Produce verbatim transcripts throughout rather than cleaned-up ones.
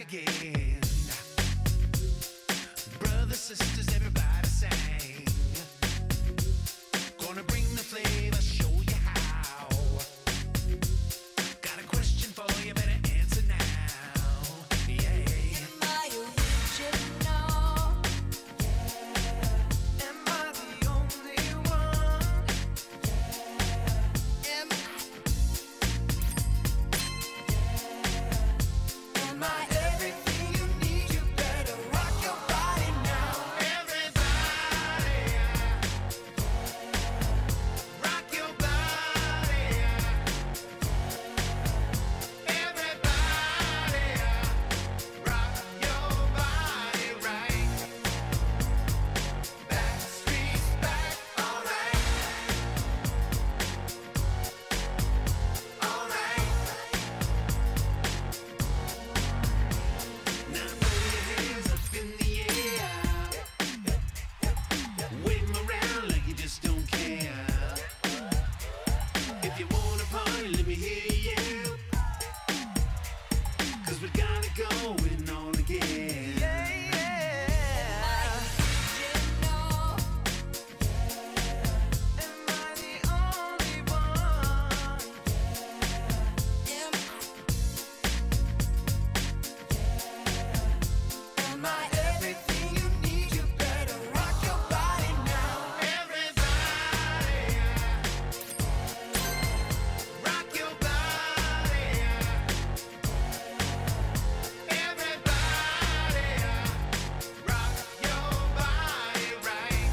again. Brothers, sisters, everybody sing. Gonna bring the flavor, show you how. Got a question for you, better answer now. Yeah. Am I original? Yeah. Am I the only one? Yeah. Am I? Yeah. Am I everything you need? You better rock your body now. Everybody, rock your body. Everybody, rock your body right. Backstreet's back, alright. Alright. Now throw your hands up in the air. Wave 'em around like you just don't care. If you wanna party, let me hear you. 'Cause we got it going on again. Yeah, yeah. Original. Am I the only one? Am I? Am I everything you need? You better rock your body now. Everybody, rock your body. Everybody, rock your body right.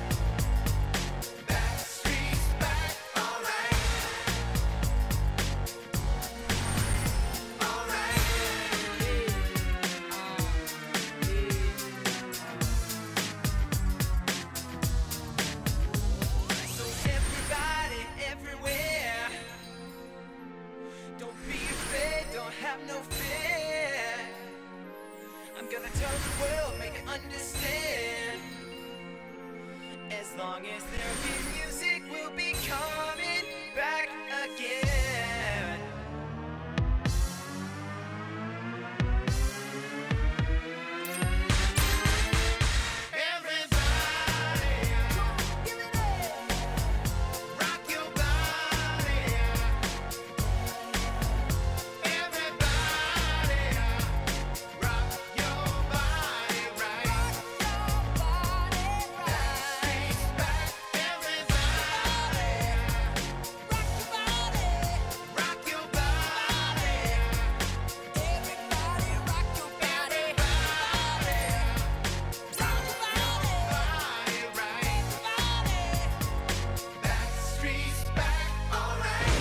Backstreet's back, alright. Alright. So everybody, everywhere, don't be afraid, don't have no fear. I'm gonna tell the world, make it understand. As long as there be music, we'll be coming back again. Everybody, rock your body. Everybody, rock your body right. Backstreet's back. Everybody, rock your body. Everybody rock your body. Everybody, Rock your body. body right. Backstreet's back, alright.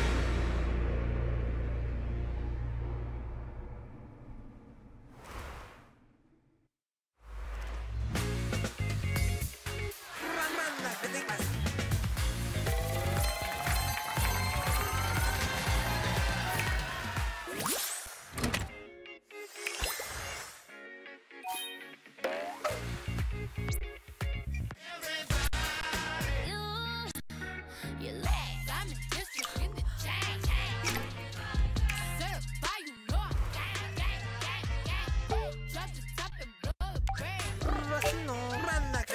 You laugh, I'm in district in the chain. Certify, you know I'm gang, gang, gang, gang. Drop the top and blow the brand.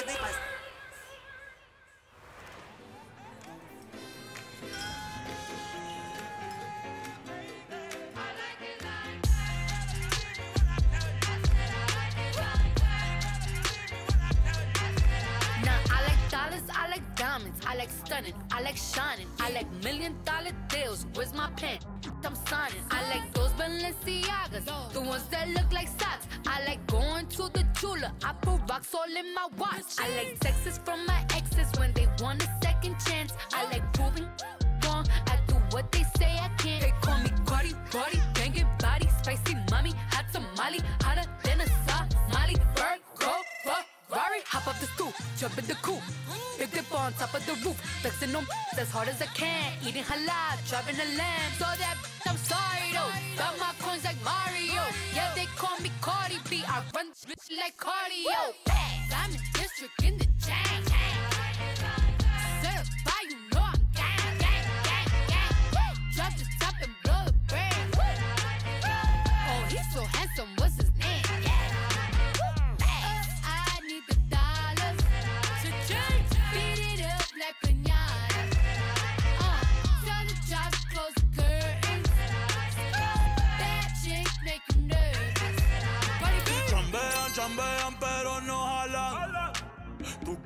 Now I like dollars, I like diamonds, I like stunning, I like shining, I like million dollar deals. Where's my pen? I'm signing. I like those Balenciagas, the ones that look like socks. I like going to the Tula. I put rocks all in my watch. I like texts from my exes when they want a second chance. I like proving wrong. I do what they say I can't. They call me Cardi, Cardi, banging body, spicy mommy, hot tamale, hotter than a Somali. Bird, go, Ferrari, hop up the stoop, jump in the coupe, big dip on top of the roof, flexing on as hard as I can, eating halal, driving a lamb. So that I'm sorry though, got my coins like Mario. Yeah, they call me Cardi B, I run bitch like cardio. I'm in district in the chain. Certify, you know I'm gang, gang, gang, gang. Drop the top and blow the brand. Oh, he's so handsome, what's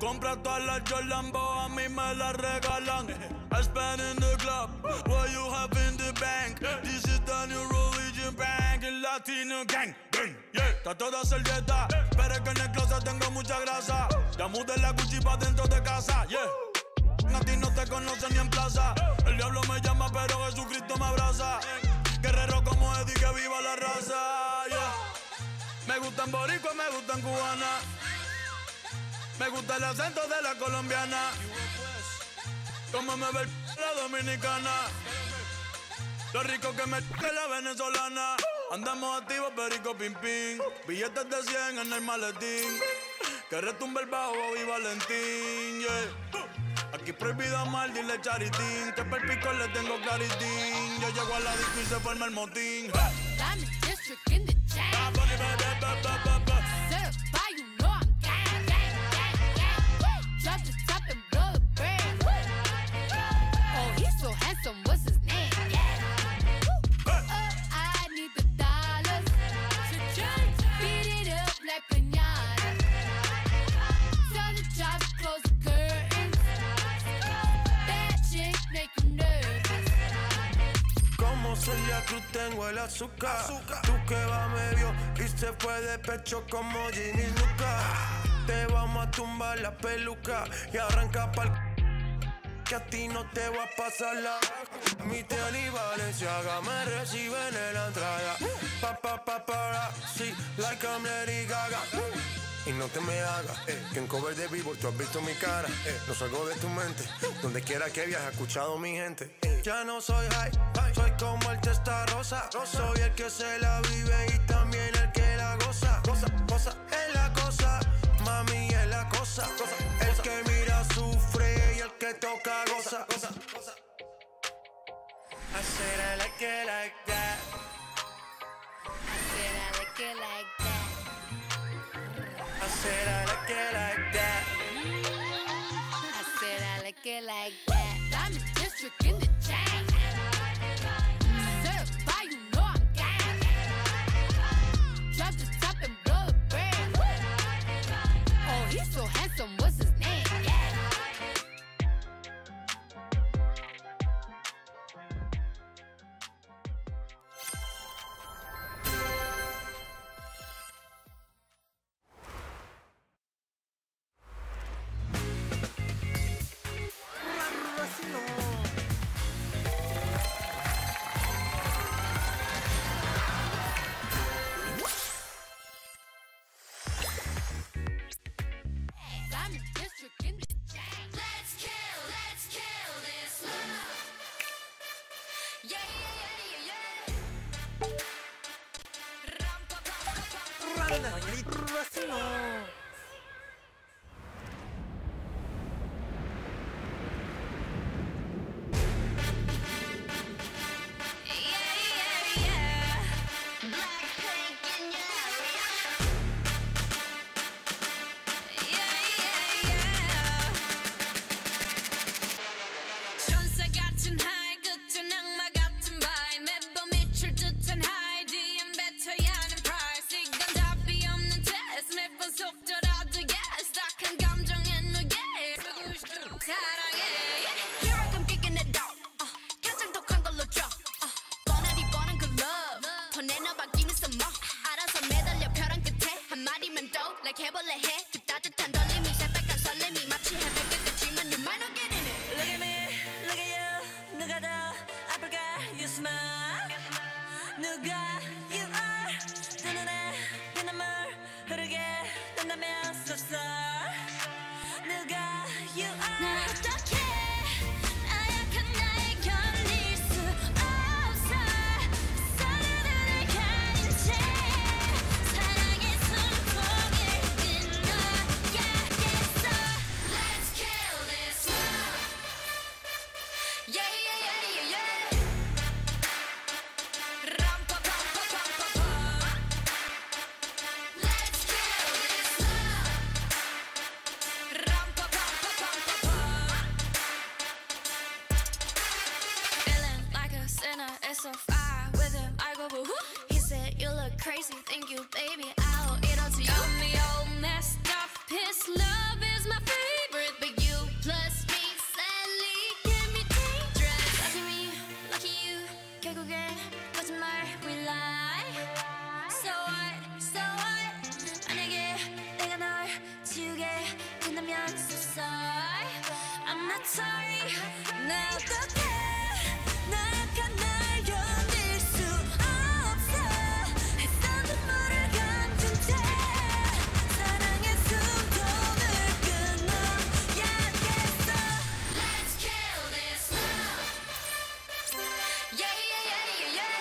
compra todas las Jolambo, a mí me las regalan. I spend in the club, what you have in the bank. This is the new religion bank, el Latino gang, gang, yeah. Está toda servieta, pero es que en el closet tengo mucha grasa. Ya mudé la Gucci pa' dentro de casa, yeah. A ti no te conocen ni en plaza. El diablo me llama, pero Jesucristo me abraza. Guerrero como Eddie, que viva la raza, yeah. Me gustan boricua, me gustan cubana. Me gusta el acento de la colombiana. Como me ve la dominicana. Lo rico que me que la venezolana. Andamos activos, perico, pim, pim. Billetes de cien en el maletín. Que retumbe el bajo y Valentín, yeah. Aquí prohibido amar, dile charitín. Que per pico le tengo claritín. Yo llego a la disco y se forma el motín. Diamond District in the chain. Certified, you know I'm gang, gang, gang, gang. Drop the top and blow the brand. Oh, he's so handsome, what's his name? Yeah. Uh, I need the dollars. Beat it up like piñata. Tell the job to close the curtains. That chick make him nervous. Como Celia Cruz tengo el azúcar. azúcar. Tú que va medio y se fue de pecho como Ginny Luca. Te vamos a tumbar la peluca y arranca pa'l que a ti no te va a pasar la. Mi tele y Valenciaga me reciben en la entrada. Pa pa pa para, sí, like I'm Lady Gaga. Y no te me hagas, eh, que en cover de Billboard tú has visto mi cara, eh, no salgo de tu mente, donde quiera que viajes, escuchado mi gente. Eh. Ya no soy high, soy como el testa rosa, soy el que se la vive y también el que la goza. Goza, goza, es la cosa, mami es la cosa, cosa. El que mira sufre y el que toca goza. goza, goza. I said I like it like that. I said I like it like that. I said I like it like that. I said I like it like that. Diamond District in the chain. Certified, you know I'm gang. Drop the top and blow the brand. Oh, he's so handsome, what's his name? Yeah. Diamond District in the chain. Let's kill, let's kill this love. Yeah, yeah, yeah, yeah. Ram, pa, pa, pa, pa, pa. Yeah, yeah, yeah. Blackpink in your area. Yeah, yeah, yeah. 천사 같은 high, 끝은 악마 같은 vibe. 매번 미칠 듯한 high, 뒤엔 뱉어야 하는 price. 이건 답이 없는 test, 매번 속더라도 yes. 딱한 감정에 누게 쓰고 싶은 사랑해. Here I come kicking it out. uh, 가장 독한 걸로 drop. uh, 뻔하디 뻔한 그 love. 더 내놔받기는 some more. 알아서 매달려 벼랑 끝에 한마디만 더 like 해볼래 해. 그 따뜻한 떨림이 새빨간 설렘이 마치 해변 끝이지만 you might not get in it. Look at me, look at you. 누가 더 아플까? You smile. 누가 you are. 두 눈에 피눈물 흐르게 된다면 so sorry. 누가 you are. 날 어떻게 나약한 나에 걸릴 수 없어. 서로를 가린 채 사랑의 손목에 끊어야겠어. Let's kill this love. Yeah, yeah, yeah, yeah, yeah. Ram, pa, pa, pa, pa, pa, pa. Let's kill this love. Ram, pa, pa, pa, pa, pa, pa. Feeling like a sinner, it's so far with him. I go woo. He said you look crazy, thank you, baby. I'll eat all to you. Got me all messed up. His love is my freedom. sorry. 나 어떡해? 나약한 날 견딜 수 없어. 했던 눈물을 감춘 채 사랑의 숨통을 끊어야겠어. Let's kill this love. Yeah, yeah, yeah, yeah, yeah.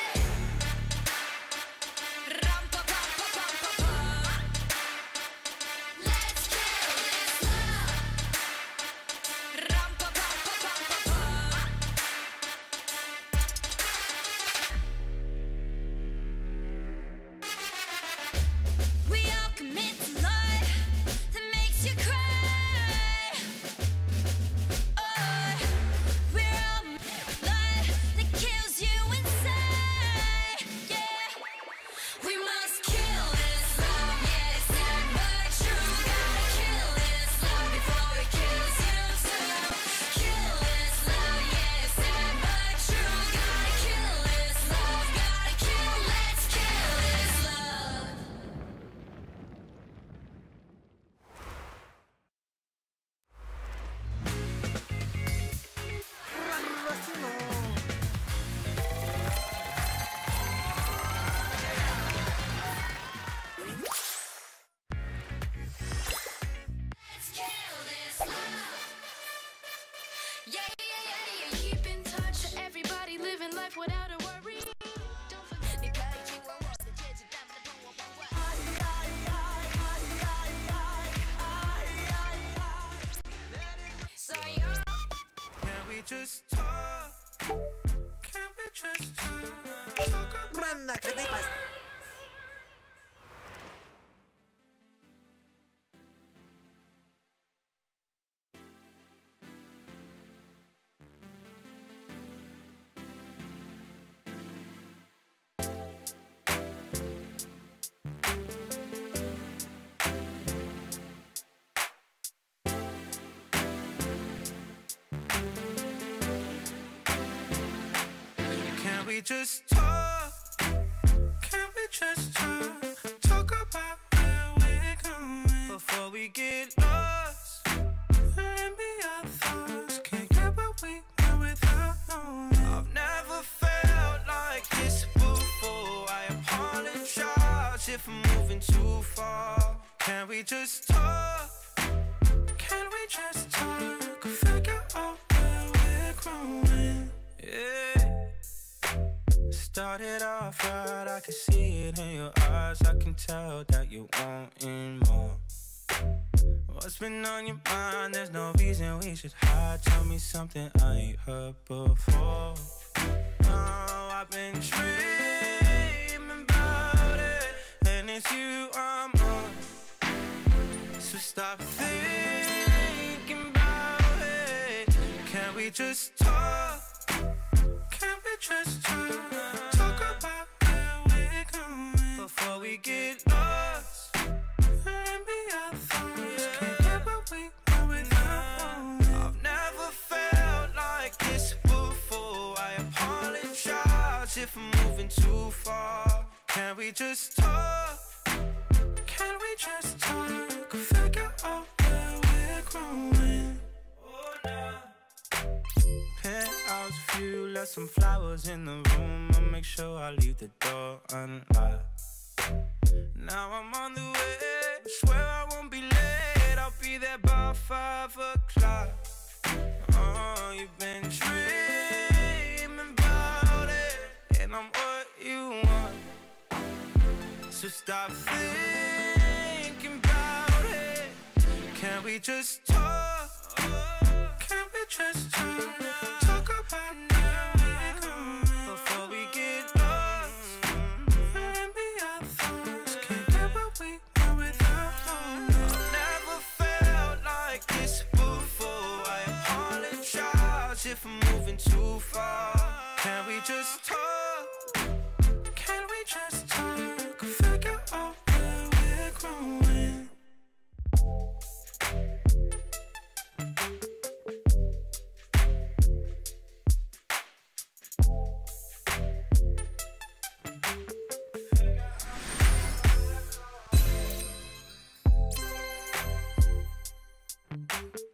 Ram-pa-pam-pa-pam-pa-pa. Let's kill this love. Ram-pa-pam-pa-pam-pa-pa. We all commit to love that makes you cry. Oh, we're all love that kills you inside. Yeah, we must kill this love. Yeah, it's sad but true. Gotta kill this love before it kills you too. Kill this love. Yeah, it's sad but true. Gotta kill this love. Gotta kill. Let's kill this love. Let's kill this love. Yeah, yeah, yeah, yeah. Keep in touch. Everybody living life without a worry. Don't forget. 네가 있지와 왔을 때 지담는 So you're Can we just talk? Can we just talk? Talk about Can we just talk? Can we just talk? Talk about where we're going before we get lost. Let me our thoughts. Can't get what we want without knowing. I've never felt like this before. I apologize if I'm moving too far. Can we just talk? Can we just talk? Figure out where we're growing. Yeah. Started off right, I can see it in your eyes. I can tell that you wanting more. What's been on your mind? There's no reason we should hide. Tell me something I ain't heard before. Oh, I've been dreaming about it, and it's you I'm on. So stop thinking about it. Can we just talk? Can we just talk? Talk about where we're going before we get lost. Let me our thoughts. Can't get what we want without knowing. I've never felt like this before. I apologize if I'm moving too far. Can we just talk? Can we just talk? Figure out where we're growing. Oh, nah. Penthouse view, left some flowers in the room. I'll make sure I leave the door unlocked. Now I'm on the way, swear I won't be late. I'll be there by five o'clock. Oh, you've been dreaming about it, and I'm what you want. So stop thinking about it. Can we just talk? Can we just talk? Talk about where we're going before we get lost. Let me our thoughts. Can't get what we want without knowing. I've never felt like this before. I apologize if I'm moving too far. Can we just talk? Can we just talk? Figure out where we're growing. Thank you.